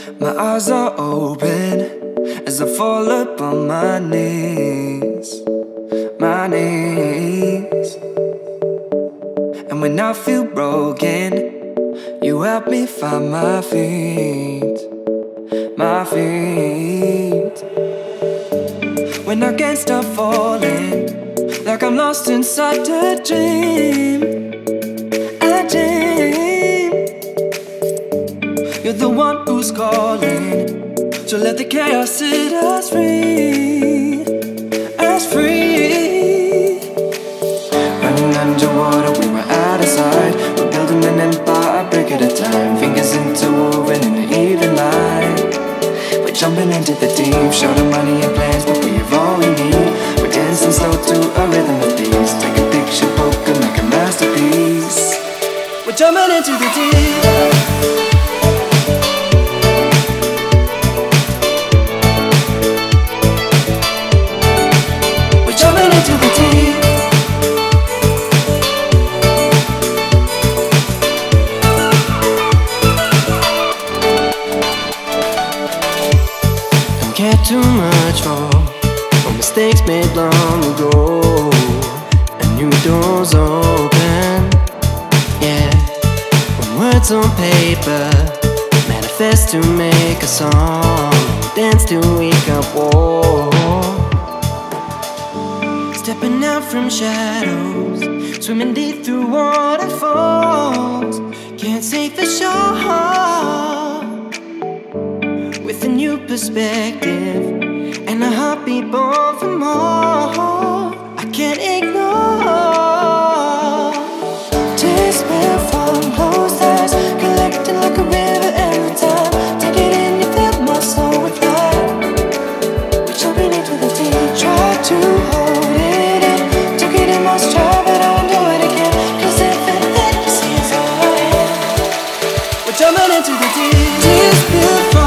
My eyes are open as I fall upon my knees, my knees. And when I feel broken, you help me find my feet, my feet. When I can't stop falling, like I'm lost inside a dream, a dream. You're the one who's calling, so let the chaos set us free, us free. Running underwater, we were out of sight. We're building an empire, a brick at a time. Fingers interwoven in the even light. We're jumping into the deep, short of money and plans, but we have all we need. We're dancing slow to a rhythm of peace. Take a picture, poke and make a masterpiece. We're jumping into the deep. Care too much for mistakes made long ago. A new door's open, yeah. When words on paper manifest to make a song, dance till we can walk. Stepping out from shadows, swimming deep through waterfalls. Can't say for sure. With a new perspective and a heartbeat born for more, I can't ignore. Tears spill from closed eyes, collecting like a river every time. Take it in, you fill my soul with light. We're jumping into the deep, try to hold it in. Took it in, must try, but I won't do it again. Cause everything you see is all I am. We're jumping into the deep. Tears spill from